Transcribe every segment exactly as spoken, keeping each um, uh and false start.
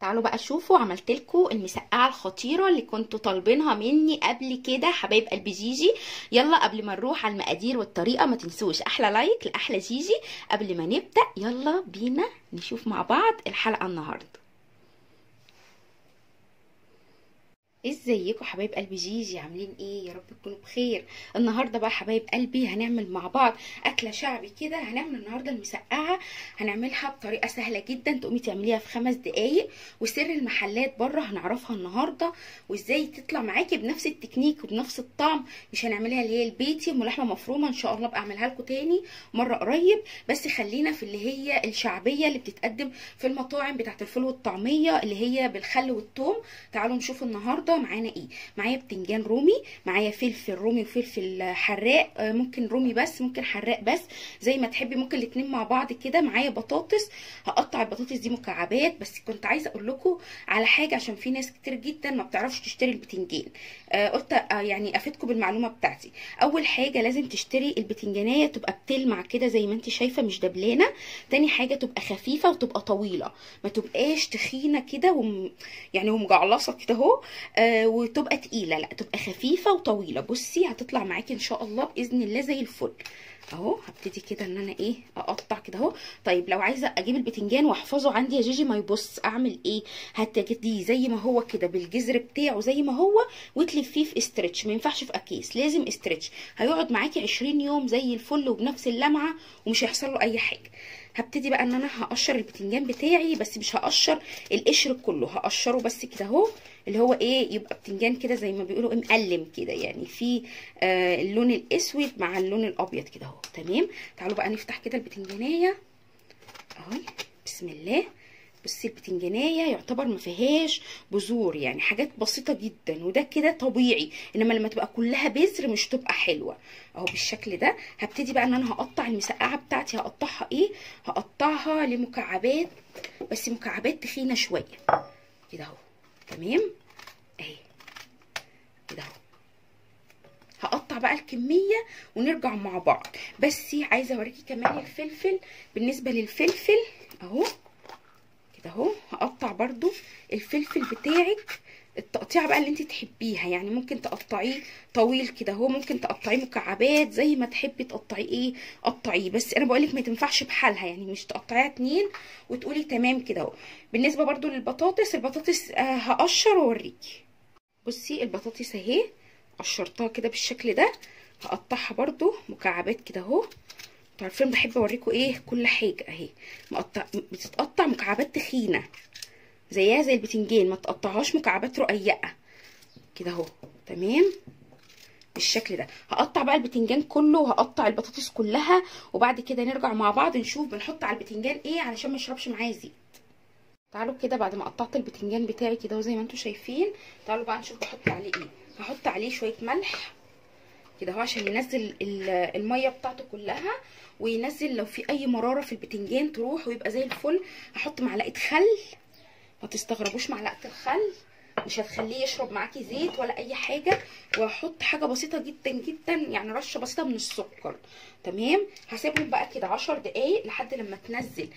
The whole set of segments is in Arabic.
تعالوا بقى شوفوا عملت لكم المسقعه الخطيره اللي كنتوا طالبينها مني قبل كده حبايب قلب جيجي. يلا قبل ما نروح على المقادير والطريقه ما تنسوش احلى لايك لاحلى جيجي. قبل ما نبدا يلا بينا نشوف مع بعض الحلقه النهارده. ازيكم حبايب قلبي جيجي، عاملين ايه؟ يا رب تكونوا بخير. النهارده بقى حبايب قلبي هنعمل مع بعض اكله شعبي كده. هنعمل النهارده المسقعه، هنعملها بطريقه سهله جدا تقومي تعمليها في خمس دقايق، وسر المحلات بره هنعرفها النهارده، وازاي تطلع معاكي بنفس التكنيك وبنفس الطعم. مش هنعملها اللي هي البيتي ام لحمه مفرومه، ان شاء الله ابقى اعملها لكم تاني مره قريب، بس خلينا في اللي هي الشعبيه اللي بتتقدم في المطاعم بتاعه الفول والطعميه اللي هي بالخل والثوم. تعالوا نشوف النهارده معانا ايه. معايا بتنجان رومي، معايا فلفل رومي وفلفل حراق، ممكن رومي بس ممكن حراق بس زي ما تحبي، ممكن الاتنين مع بعض كده. معايا بطاطس، هقطع البطاطس دي مكعبات. بس كنت عايزه اقول لكم على حاجه عشان في ناس كتير جدا ما بتعرفش تشتري البتنجان، آه قلت آه يعني افيدكم بالمعلومه بتاعتي. اول حاجه لازم تشتري البتنجانيه تبقى بتلمع كده زي ما انت شايفه، مش دبلانه. تاني حاجه تبقى خفيفه وتبقى طويله، ما تبقاش تخينه كده وم... يعني ومجعلصه كده اهو، آه وتبقى تقيله، لا تبقى خفيفه وطويله. بصي هتطلع معاكي ان شاء الله باذن الله زي الفل اهو. هبتدي كده ان انا ايه اقطع كده اهو. طيب لو عايزه اجيب البتنجان واحفظه عندي يا جيجي ما يبص، اعمل ايه؟ هتاخديه زي ما هو كده بالجذر بتاعه زي ما هو، وتلفيه في استرتش. ما ينفعش في اكيس، لازم استرتش. هيقعد معاكي عشرين يوم زي الفل وبنفس اللمعه ومش هيحصل له اي حاجه. هبتدي بقى ان انا هقشر البتنجان بتاعي، بس مش هقشر القشر كله، هقشره بس كده اهو، اللي هو ايه يبقى بتنجان كده زي ما بيقولوا ايه مقلم كده، يعني في آه اللون الاسود مع اللون الابيض كده اهو. تمام. تعالوا بقى نفتح كده البتنجانيه اهو، بسم الله. بصي البتنجانيه يعتبر ما فيهاش بذور، يعني حاجات بسيطه جدا، وده كده طبيعي. انما لما تبقى كلها بذر مش تبقى حلوه اهو بالشكل ده. هبتدي بقى ان انا هقطع المسقعه بتاعتي. هقطعها ايه؟ هقطعها لمكعبات، بس مكعبات تخينه شويه كده اهو. تمام اهي كده اهو. هقطع بقى الكميه ونرجع مع بعض. بس عايزه اوريكي كمان الفلفل. بالنسبه للفلفل اهو كده اهو، هقطع برضو الفلفل بتاعك التقطيعه بقى اللي انت تحبيها، يعني ممكن تقطعيه طويل كده اهو، ممكن تقطعيه مكعبات زي ما تحبي تقطعيه ايه قطعيه. بس انا بقولك ما تنفعش بحالها، يعني مش تقطعيها اتنين وتقولي تمام كده اهو. بالنسبه برضو للبطاطس، البطاطس آه هقشر واوريكي. بصي البطاطس اهي قشرتها كده بالشكل ده، هقطعها برضو مكعبات كده اهو. عارفين بحب اوريكم ايه كل حاجه اهي. مقطع بتتقطع مكعبات تخينه زيها زي البتنجان، ما تقطعهاش مكعبات رقيقه كده اهو. تمام بالشكل ده. هقطع بقى البتنجان كله وهقطع البطاطس كلها، وبعد كده نرجع مع بعض نشوف بنحط على البتنجان ايه علشان ما يشربش معايا زيت. تعالوا كده بعد ما قطعت البتنجان بتاعي كده وزي ما انتم شايفين، تعالوا بقى نشوف بحط عليه ايه. هحط عليه شويه ملح كده اهو عشان ينزل الميه بتاعته كلها، وينزل لو في اي مراره في البتنجان تروح ويبقى زي الفل. هحط معلقه خل، ما تستغربوش معلقه الخل مش هتخليه يشرب معاكي زيت ولا اي حاجه. وهحط حاجه بسيطه جدا جدا، يعني رشه بسيطه من السكر. تمام. هسيبهم بقى كده عشر دقايق لحد لما تنزل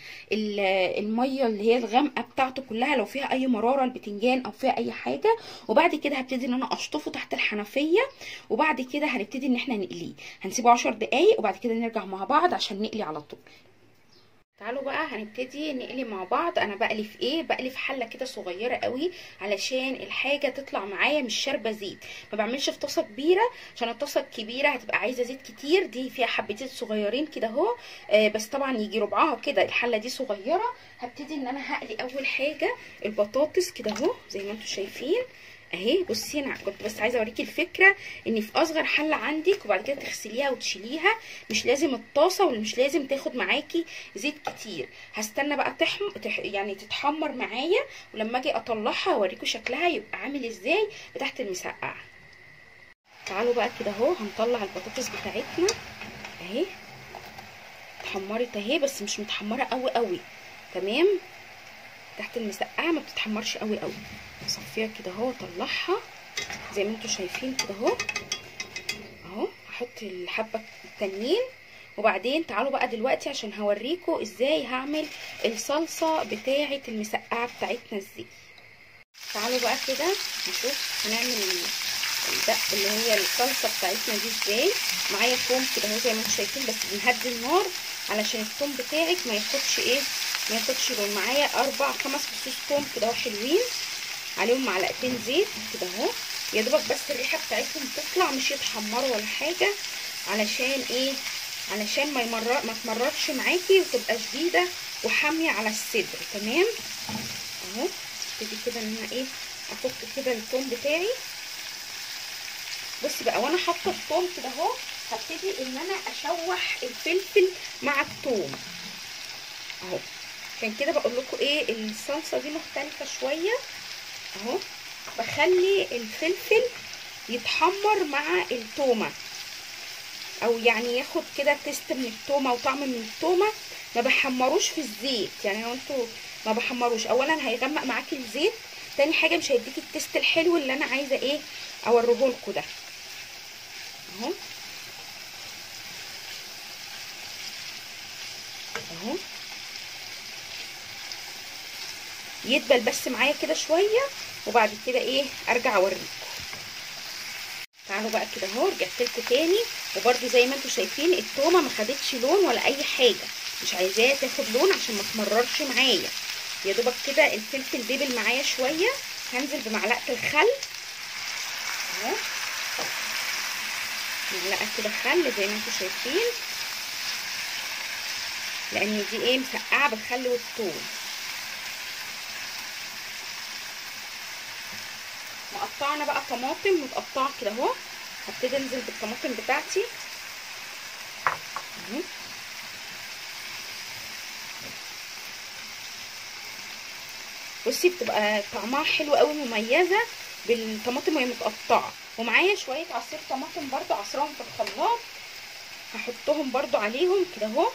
الميه اللي هي الغامقه بتاعته كلها، لو فيها اي مراره البتنجان او فيها اي حاجه. وبعد كده هبتدي ان انا اشطفه تحت الحنفيه، وبعد كده هنبتدي ان احنا نقليه. هنسيبه عشر دقايق وبعد كده نرجع مع بعض عشان نقلي على طول. تعالوا بقى هنبتدي نقلي مع بعض. انا بقلي في ايه؟ بقلي في حله كده صغيره قوي علشان الحاجه تطلع معايا مش شاربه زيت. ما بعملش في طاسه كبيره عشان الطاسه الكبيره هتبقى عايزه زيت كتير، دي فيها حبتين صغيرين كده اهو، آه بس طبعا يجي ربعها كده. الحله دي صغيره. هبتدي ان انا هقلي اول حاجه البطاطس كده اهو زي ما انتم شايفين اهي. بصي انا كنت بس عايزه اوريكي الفكره ان في اصغر حله عندك، وبعد كده تغسليها وتشيليها. مش لازم الطاسه ومش لازم تاخد معاكي زيت كتير. هستنى بقى تحم تح... يعني تتحمر معايا، ولما اجي اطلعها اوريكم شكلها يبقى عامل ازاي بتاعت المسقعه. تعالوا بقى كده اهو هنطلع البطاطس بتاعتنا اهي. اتحمرت اهي بس مش متحمره قوي قوي. تمام. تحت المسقعه ما بتتحمرش قوي قوي. اصفيها كده اهو واطلعها زي ما انتم شايفين كده اهو اهو. هحط الحبه التانيين وبعدين تعالوا بقى دلوقتي عشان هوريكم ازاي هعمل الصلصه بتاعه المسقعه بتاعتنا ازاي. تعالوا بقى كده نشوف هنعمل الدق اللي هي الصلصه بتاعتنا دي ازاي. معايا توم كده اهو زي ما انتم شايفين، بس بنهدي النار علشان التوم بتاعك ما ياخدش ايه ما ياخدش لون. معايا اربع خمس فصوص توم كده اهو حلوين، عليهم معلقتين زيت كده اهو، يا دوبك بس الريحه بتاعتهم تطلع، مش يتحمروا ولا حاجه، علشان ايه علشان ما يمرر ما تمررش معاكي وتبقى شديده وحاميه على الصدر. تمام اهو. ابتدي كده ان انا ايه احط كده الثوم بتاعي. بصي بقى وانا حاطه الثوم كده اهو، هبتدي ان انا اشوح الفلفل مع الثوم اهو. عشان كده بقول لكم ايه الصلصه دي مختلفه شويه اهو. بخلي الفلفل يتحمر مع التومه، او يعني ياخد كده تيست من التومه وطعم من التومه. ما بحمروش في الزيت، يعني لو انتوا ما بحمروش، اولا هيغمق معاكي الزيت، تاني حاجه مش هيديكي التيست الحلو اللي انا عايزه ايه اوريه لكم ده اهو اهو. يدبل بس معايا كده شويه، وبعد كده ايه ارجع اوريكم. تعالوا بقى كده اهو، رجعت لكم تاني، وبرده زي ما انتم شايفين التومه ما خدتش لون ولا اي حاجه، مش عايزاها تاخد لون عشان ما تمررش معايا. يا دوبك كده الفلفل دبل معايا شويه، هنزل بمعلقه الخل اهو، معلقه كده خل زي ما انتم شايفين، لان دي ايه مسقعه بالخل والثوم. مقطعنا بقى طماطم متقطعه كده اهو، هبتدي انزل بالطماطم بتاعتي اهو. بصي بتبقى طعمها حلو قوي، مميزه بالطماطم وهي متقطعه. ومعايا شويه عصير طماطم برده عصرهم في الخلاط، هحطهم برده عليهم كده اهو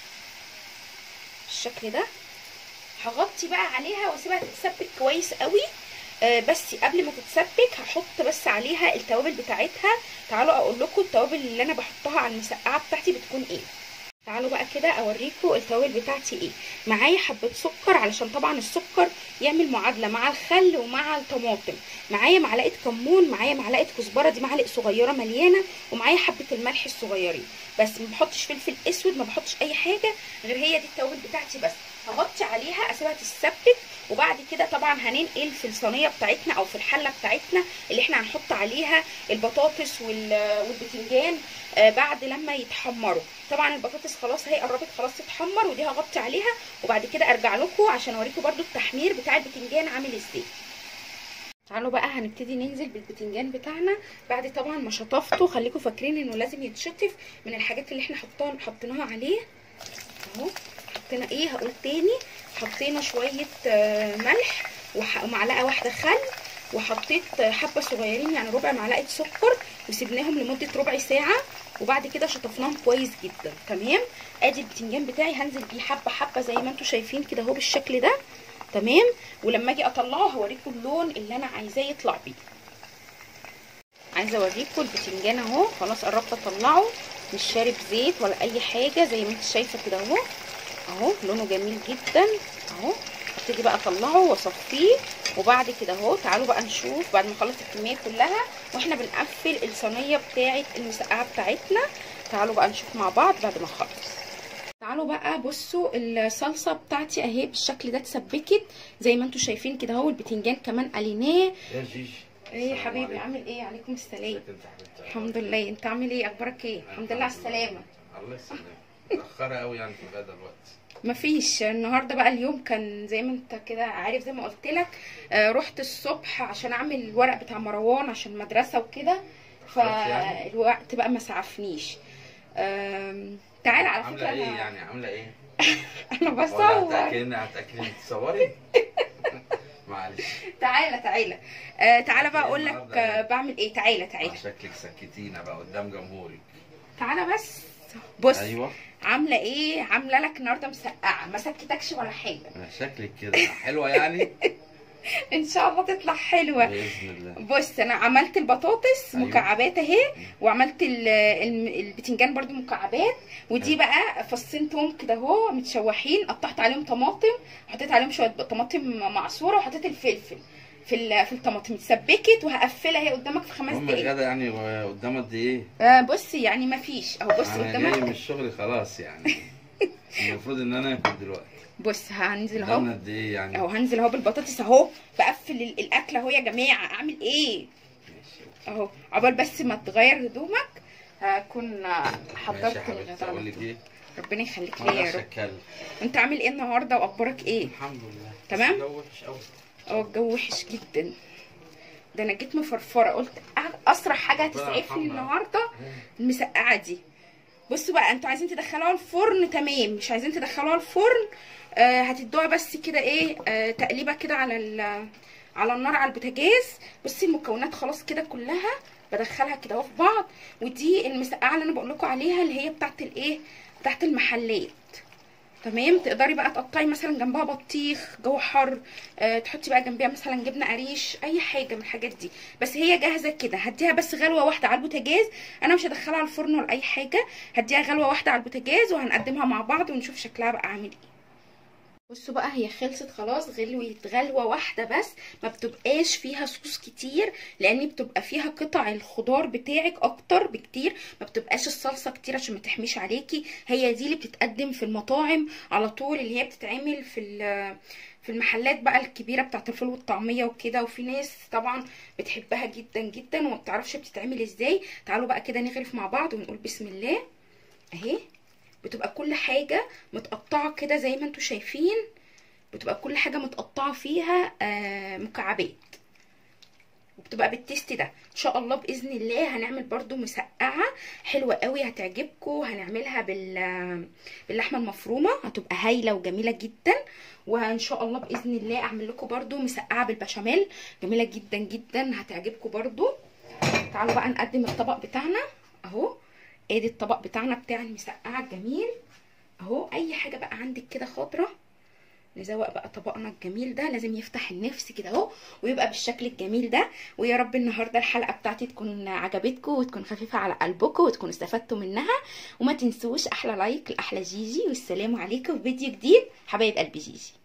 بالشكل ده. هغطي بقى عليها واسيبها تتسبك كويس قوي. آه بس قبل ما تتسبك هحط بس عليها التوابل بتاعتها. تعالوا اقول لكم التوابل اللي انا بحطها على المسقعه بتاعتي بتكون ايه. تعالوا بقى كده اوريكم التوابل بتاعتي ايه. معايا حبه سكر علشان طبعا السكر يعمل معادله مع الخل ومع الطماطم. معايا معلقه كمون، معايا معلقه كزبره دي معلقه صغيره مليانه، ومعايا حبه الملح الصغيرين بس. ما بحطش فلفل اسود، ما بحطش اي حاجه غير هي دي التوابل بتاعتي بس. هغطي عليها اسيبها تتسبك، وبعد كده طبعا هننقل في الصينيه بتاعتنا او في الحله بتاعتنا اللي احنا هنحط عليها البطاطس والبتنجان آه بعد لما يتحمروا. طبعا البطاطس خلاص هي قربت خلاص تتحمر، ودي هغطي عليها وبعد كده ارجع لكم عشان اوريكم برده التحمير بتاع البتنجان عامل ازاي. تعالوا بقى هنبتدي ننزل بالبتنجان بتاعنا بعد طبعا ما شطفته. خليكم فاكرين انه لازم يتشطف من الحاجات اللي احنا حطاها حطيناها عليه اهو. حطينا ايه هقول تاني، حطينا شويه ملح ومعلقه واحده خل، وحطيت حبه صغيرين يعني ربع معلقه سكر، وسيبناهم لمده ربع ساعه، وبعد كده شطفناهم كويس جدا. تمام. ادي البتنجان بتاعي هنزل بيه حبه حبه زي ما انتم شايفين كده اهو بالشكل ده. تمام. ولما اجي اطلعه هوريكم اللون اللي انا عايزاه يطلع بيه. عايزه اوريكم البتنجان اهو خلاص قربت اطلعه، مش شارب زيت ولا اي حاجه زي ما انت شايفه كده اهو اهو. لونه جميل جدا اهو. هبتدي بقى اطلعه واصفيه، وبعد كده اهو تعالوا بقى نشوف بعد ما اخلص الكميه كلها واحنا بنقفل الصينيه بتاعه المسقعه بتاعتنا. تعالوا بقى نشوف مع بعض بعد ما اخلص. تعالوا بقى بصوا الصلصه بتاعتي اهي بالشكل ده اتسبكت زي ما انتم شايفين كده اهو. البتنجان كمان قليناه. يا جيجي ايه يا حبيبي عامل ايه؟ عليكم السلام. الحمد لله. انت عامل ايه؟ اخبارك ايه؟ الحمد لله على السلامه. الله يسلمك. متاخره قوي يعني في الغدا دلوقتي. مفيش. النهارده بقى اليوم كان زي ما انت كده عارف زي ما قلت لك. آه رحت الصبح عشان اعمل الورق بتاع مروان عشان المدرسه وكده، فالوقت بقى ما سعفنيش. آه تعالى على فكره. عامله ايه يعني؟ عامله ايه؟ انا بصور. هتاكلي هتاكلي تصوري؟ معلش. تعالى تعالى آه تعالى بقى اقول لك آه بعمل ايه. تعالى تعالى. شكلك سكتينا بقى قدام جمهورك. تعالى بس بص. ايوه. عامله ايه؟ عامله لك النهارده مسقعه، ما سكتكش ولا حاجه. شكلك كده حلوه يعني. ان شاء الله تطلع حلوه باذن الله. بص انا عملت البطاطس أيوة. مكعبات اهي، وعملت ال- الم- البتنجان برضو مكعبات، ودي بقى فصين توم كده اهو متشوحين، قطعت عليهم طماطم، حطيت عليهم شويه طماطم معصوره، وحطيت الفلفل في ال- في الطماطم اتسبكت، وهقفلها اهي قدامك في خمس هم دقايق. الغدا يعني قدام قد ايه؟ آه بص يعني ما فيش اهو، بص انا جاي من قدامك. الشغل خلاص يعني. المفروض ان انا اكل دلوقتي. بص هنزل اهو قدامنا قد ايه يعني؟ اهو، هنزل اهو بالبطاطس اهو، بقفل ال- الاكله اهو يا جماعه، اعمل ايه اهو، عقبال بس ما تغير هدومك هكون حضرت ماشي يا حبيبتي. الغدا على اقول لك طول. ايه؟ ربنا يخليك ما ليا يا اقدرش رب. اتكلم. انت عامل ايه النهارده واخبارك ايه؟ الحمد لله. تمام؟ الجو وحش قوي. اه الجو وحش جدا، ده انا جيت مفرفره، قلت أ- اسرع حاجه ربنا هتسعفني يرحمنا. النهارده المسقعه دي. بصوا بقى، انتوا عايزين تدخلوها الفرن تمام، مش عايزين تدخلوها الفرن آه هتدوها بس كده ايه آه تقليبه كده على ال- على النار على البوتاجاز. بصي المكونات خلاص كده كلها بدخلها كده اهو في بعض، ودي المسقعه اللي انا بقول لكم عليها اللي هي بتاعت الايه، بتاعت المحلات. تمام، تقدري بقى تقطعي مثلا جنبها بطيخ جو حر، أه تحطي بقى جنبها مثلا جبنه قريش، اي حاجه من الحاجات دي، بس هي جاهزه كده. هديها بس غلوه واحده على البوتاجاز، انا مش هدخلها على الفرن ولا اي حاجه، هديها غلوه واحده على البوتاجاز وهنقدمها مع بعض ونشوف شكلها بقى عامل ايه. بصوا بقى هي خلصت خلاص، غلوت غلوه واحده بس، ما بتبقاش فيها صوص كتير، لان بتبقى فيها قطع الخضار بتاعك اكتر بكتير، ما بتبقاش الصلصه كتير عشان ما تحميش عليكي. هي دي اللي بتتقدم في المطاعم على طول، اللي هي بتتعمل في في المحلات بقى الكبيره بتاعه الفول والطعميه وكده، وفي ناس طبعا بتحبها جدا جدا وما بتعرفش بتتعمل ازاي. تعالوا بقى كده نغرف مع بعض ونقول بسم الله. اهي بتبقى كل حاجه متقطعه كده زي ما انتوا شايفين، بتبقى كل حاجه متقطعه فيها آه مكعبات، وبتبقى بالتيست ده ان شاء الله. باذن الله هنعمل برضو مسقعه حلوه قوي هتعجبكم، هنعملها بال باللحمه المفرومه، هتبقى هايله وجميله جدا. وان شاء الله باذن الله اعمل لكم برضو مسقعه بالبشاميل جميله جدا جدا هتعجبكم برضو. تعالوا بقى نقدم الطبق بتاعنا اهو، ادي الطبق بتاعنا بتاع المسقعه الجميل اهو. اي حاجه بقى عندك كده خضره، نزوق بقى طبقنا الجميل ده، لازم يفتح النفس كده اهو ويبقى بالشكل الجميل ده. ويا رب النهارده الحلقه بتاعتي تكون عجبتكم وتكون خفيفه على قلبكم وتكونوا استفدتوا منها، وما تنسوش احلى لايك لاحلى جيجي، والسلام عليكم في فيديو جديد حبايب قلبي جيجي.